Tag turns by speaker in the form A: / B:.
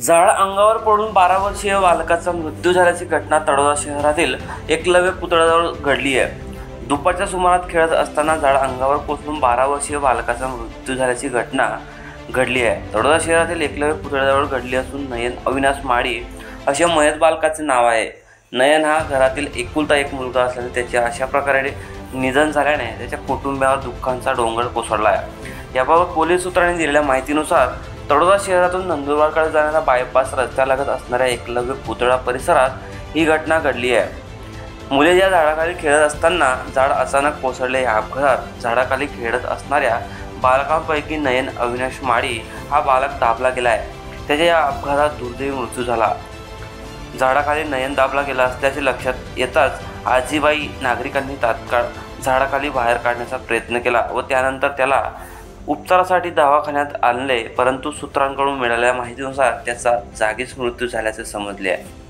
A: झाड अंगावर पडून 12 वर्षीय बालकाचा मृत्यू झाल्याची घटना तळोदा शहरातील एकलव्य पुतळ्याजवळ घडली आहे। दुपारच्या सुमारास खेळत असताना झाड अंगावर कोसळून 12 वर्षीय बालकाचा मृत्यू झाल्याची घटना घडली आहे। तळोदा शहरातील एकलव्य पुतळ्याजवळ घडली असून नयन अविनाश माळी असे मयत बालकाचे नाव आहे। नयन हा घरातील एकुलता एक मुलगा असल्याने त्याचे अशा प्रकारे निधन झाल्याने त्याच्या कुटुंबावर दुःखाचा डोंगर कोसळला आहे। याबाबत पोलीस सूत्रांनी दिलेल्या माहितीनुसार तळोदा शहरातून नंदुरबारकडे जाणाऱ्या बायपास रस्त्यालगत असणाऱ्या एकलव्य पुतळा परिसरात ही घटना घडली आहे। मुले या झाडाखाली खेळत असताना झाड अचानक कोसळले। या अपघातात झाडाखाली खेळत असणाऱ्या बालकांपैकी नयन अविनाश माळी हा बालक दाबला गेला आहे। त्याच्या या अपघातात दुर्दैवी मृत्यू झाला। झाडाखाली नयन दाबला गेला असल्याचे लक्षात येताच आजीबाई नागरिकांनी तात्काळ झाडाखाली बाहेर काढण्याचा प्रयत्न केला व त्यानंतर त्याला उपचारासाठी दवाखान्यात आणले, परंतु सूत्रांकडून मिळालेल्या माहितीनुसार त्याचा जागीच मृत्यू झाल्याचे समजले आहे।